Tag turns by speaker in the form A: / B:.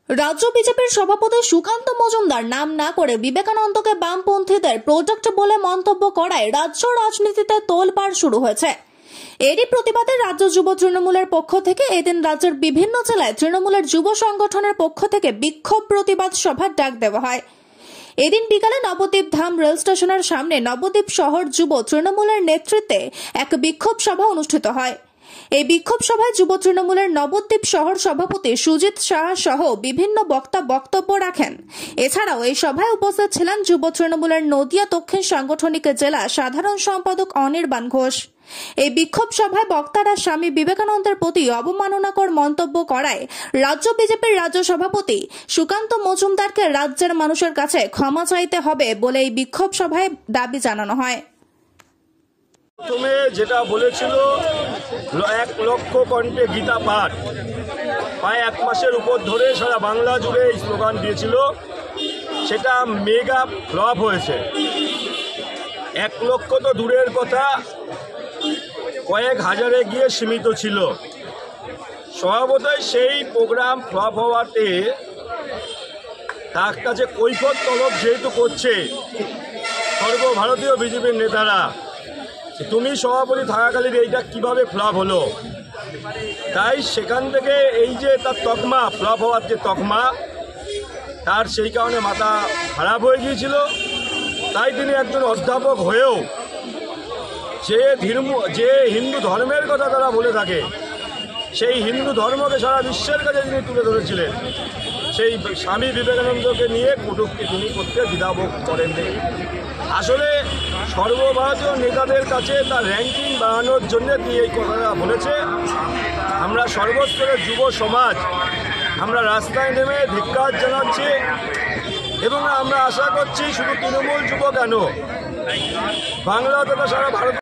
A: রাজ্য বিজেপির সভাপতি সুকান্ত মজুমদার নাম না করে বিবেকানন্দকে বামপন্থীদের প্রজেক্ট বলে মন্তব্য করায় রাজ্য রাজনীতিতে তোলপাড় শুরু হয়েছে। এরই প্রতিবাদে রাজ্য যুব তৃণমূলের পক্ষ থেকে এদিন রাজ্যের বিভিন্ন জেলায় তৃণমূলের যুব সংগঠনের পক্ষ থেকে বিক্ষোভ প্রতিবাদ সভার ডাক দেওয়া হয়। এদিন বিকালে নবদ্বীপ ধাম রেল স্টেশনের সামনে নবদ্বীপ শহর যুব তৃণমূলের নেতৃত্বে এক বিক্ষোভ সভা অনুষ্ঠিত হয়। এই বিক্ষোভ সভায় যুব তৃণমূলের নবদ্বীপ শহর সভাপতি সুজিত সাহা সহ বিভিন্ন বক্তা বক্তব্য রাখেন। এছাড়াও এই সভায় উপস্থিত ছিলেন যুব তৃণমূলের নদিয়া দক্ষিণ সাংগঠনিক জেলা সাধারণ সম্পাদক অনির্বাণ ঘোষ। এই বিক্ষোভ সভায় বক্তারা স্বামী বিবেকানন্দের প্রতি অবমাননাকর মন্তব্য করায় রাজ্য বিজেপির রাজ্য সভাপতি সুকান্ত মজুমদারকে রাজ্যের মানুষের কাছে ক্ষমা চাইতে হবে বলে এই বিক্ষোভ সভায় দাবি জানানো হয়।
B: প্রথমে যেটা বলেছিল 1 লক্ষ কণ্ঠে গীতা পাঠ, প্রায় 1 মাসের উপর ধরে সারা বাংলা জুড়ে এই স্লোগান দিয়েছিল, সেটা মেগা ফ্লপ হয়েছে। 1 লক্ষ তো দূরের কথা, কয়েক হাজারে গিয়ে সীমিত ছিল। স্বভাবতই সেই প্রোগ্রাম ফ্লপ হওয়াতে তার কাছে কৈফিয়ত তলব যেহেতু করছে সর্বভারতীয় বিজেপির নেতারা, তুমি সভাপতি থাকাকালীন এইটা কিভাবে ফ্লপ হলো, তাই সেখান থেকে এই যে তার তকমা ফ্লপ হওয়ার যে তকমা, তার সেই কারণে মাথা খারাপ হয়ে গিয়েছিল। তাই তিনি একজন অধ্যাপক হয়েও যে হিন্দু ধর্মের কথা তারা বলে থাকে, সেই হিন্দু ধর্মকে সারা বিশ্বের কাছে তিনি তুলে ধরেছিলেন। সেই স্বামী বিবেকানন্দকে নিয়ে কটূক্তি তিনি করতে দ্বিধাবোধ করেননি। আসলে সর্বভারতীয় নেতাদের কাছে তার র্যাঙ্কিং বাড়ানোর জন্য তিনি এই কথাটা বলেছে। আমরা সর্বস্তরের যুব সমাজ আমরা রাস্তায় নেমে ধিক্কার জানাচ্ছি এবং আমরা আশা করছি শুধু তৃণমূল যুব কেন, বাংলা তথা সারা ভারত